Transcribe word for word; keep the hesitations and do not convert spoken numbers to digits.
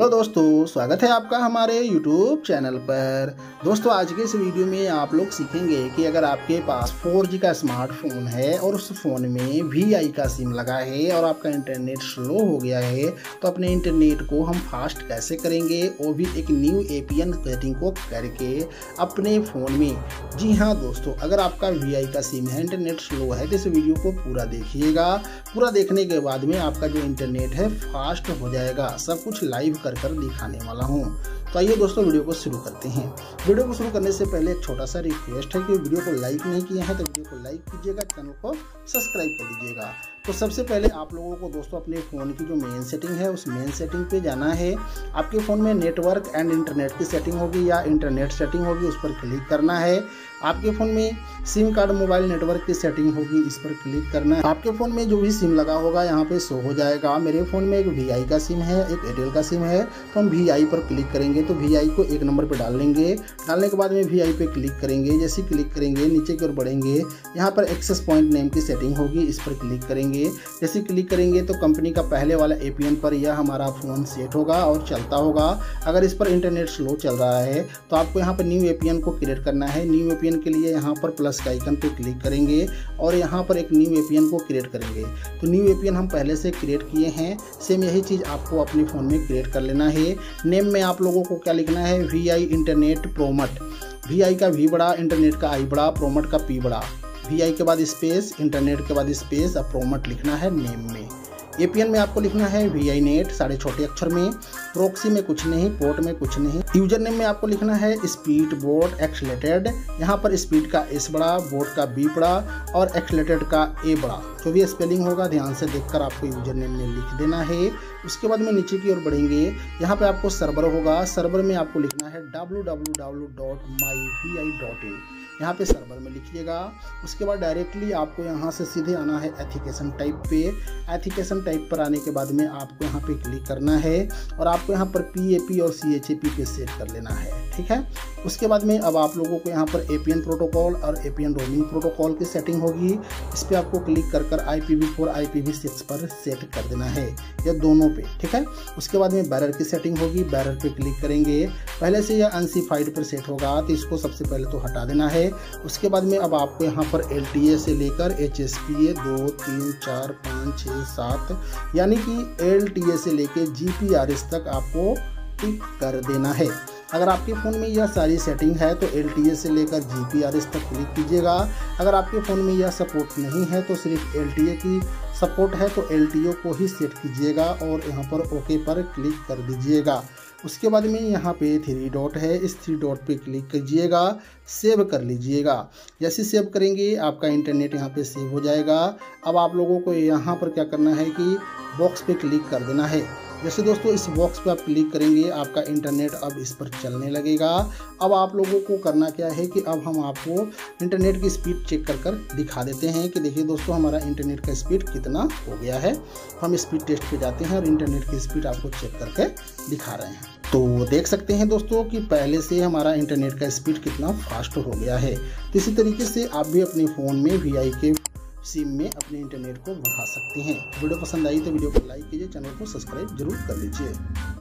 Hello दोस्तों, स्वागत है आपका हमारे यूट्यूब चैनल पर। दोस्तों आज के इस वीडियो में आप लोग सीखेंगे कि अगर आपके पास फोर जी का स्मार्टफोन है और उस फ़ोन में वी आई का सिम लगा है और आपका इंटरनेट स्लो हो गया है तो अपने इंटरनेट को हम फास्ट कैसे करेंगे, वो भी एक new A P N setting को करके अपने फ़ोन में। जी हाँ दोस्तों, अगर आपका वी आई का सिम है, इंटरनेट स्लो है तो इस वीडियो को पूरा देखिएगा। पूरा देखने के बाद में आपका जो इंटरनेट है फास्ट हो जाएगा। सब कुछ लाइव कर कर दिखाने वाला हूँ। तो आइए दोस्तों वीडियो को शुरू करते हैं। वीडियो को शुरू करने से पहले एक छोटा सा रिक्वेस्ट है कि वीडियो को लाइक नहीं किया है तो वीडियो को लाइक कीजिएगा, चैनल को सब्सक्राइब कर लीजिएगा। तो सबसे पहले आप लोगों को दोस्तों अपने फ़ोन की जो मेन सेटिंग है उस मेन सेटिंग पे जाना है। आपके फ़ोन में नेटवर्क एंड इंटरनेट की सेटिंग होगी या इंटरनेट सेटिंग होगी, उस पर क्लिक करना है। आपके फ़ोन में सिम कार्ड मोबाइल नेटवर्क की सेटिंग होगी, इस पर क्लिक करना है। आपके फ़ोन में जो भी सिम लगा होगा यहाँ पे शो हो जाएगा। मेरे फ़ोन में एक वी आई का सिम है, एक एयरटेल का सिम है, तो हम वी आई पर क्लिक करेंगे तो वी आई को एक नंबर पर डाल लेंगे। डालने के बाद में वी आई पे क्लिक करेंगे। जैसे क्लिक करेंगे नीचे की ओर बढ़ेंगे, यहाँ पर एक्सेस पॉइंट नेम की सेटिंग होगी, इस पर क्लिक करेंगे। जैसे क्लिक करेंगे तो कंपनी का पहले वाला ए पी एन पर यह हमारा फ़ोन सेट होगा और चलता होगा। अगर इस पर इंटरनेट स्लो चल रहा है तो आपको यहाँ पर न्यू ए पी एन को क्रिएट करना है। न्यू ए पी एन के लिए यहाँ पर प्लस का आइकन पे क्लिक करेंगे और यहाँ पर एक न्यू ए पी एन को क्रिएट करेंगे। तो न्यू ए पी एन हम पहले से क्रिएट किए हैं, सेम यही चीज़ आपको अपने फ़ोन में क्रिएट कर लेना है। नेम में आप लोगों को क्या लिखना है, V I internet prompt. V I का वी बड़ा, इंटरनेट का आई बड़ा, प्रोमट का पी बड़ा। वी आई के बाद स्पेस, इंटरनेट के बाद स्पेस, अब प्रोमट लिखना है नेम में। ए पी एन में आपको लिखना है वी आई नेट साढ़े छोटे अक्षर में, प्रोक्सी में कुछ नहीं, पोर्ट में कुछ नहीं। यूजर नेम में आपको लिखना है स्पीड बोट एक्सलेटेड। यहाँ पर स्पीड का एस बड़ा, बोट का बी बड़ा और एक्सलेटेड का ए बड़ा। जो भी स्पेलिंग होगा ध्यान से देखकर आपको यूजर नेम में लिख देना है। उसके बाद में नीचे की ओर बढ़ेंगे, यहाँ पे आपको सर्वर होगा। सर्वर में आपको लिखना है W W W dot my V I dot in. यहाँ पे सर्वर में लिखिएगा। उसके बाद डायरेक्टली आपको यहाँ से सीधे आना है एथिकेशन टाइप पे। एथिकेशन टाइप पर आने के बाद में आपको यहाँ पे क्लिक करना है और आपको यहाँ पर पी ए पी और सी एच ए पी पे सेट कर लेना है, ठीक है। उसके बाद में अब आप लोगों को यहाँ पर ए पी एन प्रोटोकॉल और A P N roaming protocol की सेटिंग होगी। इस पर आपको क्लिक कर कर I P V four I P V six पर सेट कर देना है, या दोनों पे, ठीक है। उसके बाद में बैरर की सेटिंग होगी, बैरर पे क्लिक करेंगे। पहले से यह अनसिफाइड पर सेट होगा तो इसको सबसे पहले तो हटा देना है। उसके बाद में अब आपको यहाँ पर एल टी ए से लेकर एच एस पी ए दो तीन चार पाँच छः सात यानी कि एल टी ए से लेकर जी पी आर एस तक आपको टिक कर देना है। अगर आपके फ़ोन में यह सारी सेटिंग है तो एल टी ए से लेकर जी पी आर एस तक क्लिक कीजिएगा। अगर आपके फ़ोन में यह सपोर्ट नहीं है तो सिर्फ एल टी ए की सपोर्ट है तो एल टी ए को ही सेट कीजिएगा और यहाँ पर ओके पर क्लिक कर दीजिएगा। उसके बाद में यहाँ पे थ्री डॉट है, इस थ्री डॉट पे क्लिक कीजिएगा, सेव कर लीजिएगा। जैसे सेव करेंगे आपका इंटरनेट यहाँ पे सेव हो जाएगा। अब आप लोगों को यहाँ पर क्या करना है कि बॉक्स पे क्लिक कर देना है। जैसे दोस्तों इस बॉक्स पे आप क्लिक करेंगे आपका इंटरनेट अब इस पर चलने लगेगा। अब आप लोगों को करना क्या है कि अब हम आपको इंटरनेट की स्पीड चेक कर कर दिखा देते हैं कि देखिए दोस्तों हमारा इंटरनेट का स्पीड कितना हो गया है। हम स्पीड टेस्ट पे जाते हैं और इंटरनेट की स्पीड आपको चेक करके दिखा रहे हैं। तो देख सकते हैं दोस्तों कि पहले से हमारा इंटरनेट का स्पीड कितना फास्ट हो गया है। तो इसी तरीके से आप भी अपने फ़ोन में वी आई के सिम में अपने इंटरनेट को बढ़ा सकते हैं। वीडियो पसंद आई तो वीडियो को लाइक कीजिए, चैनल को सब्सक्राइब जरूर कर लीजिए।